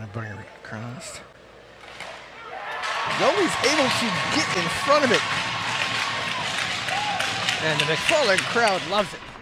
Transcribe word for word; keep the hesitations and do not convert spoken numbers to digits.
Bunny crossed. Nobody's able to get in front of it. And the McFarland crowd loves it.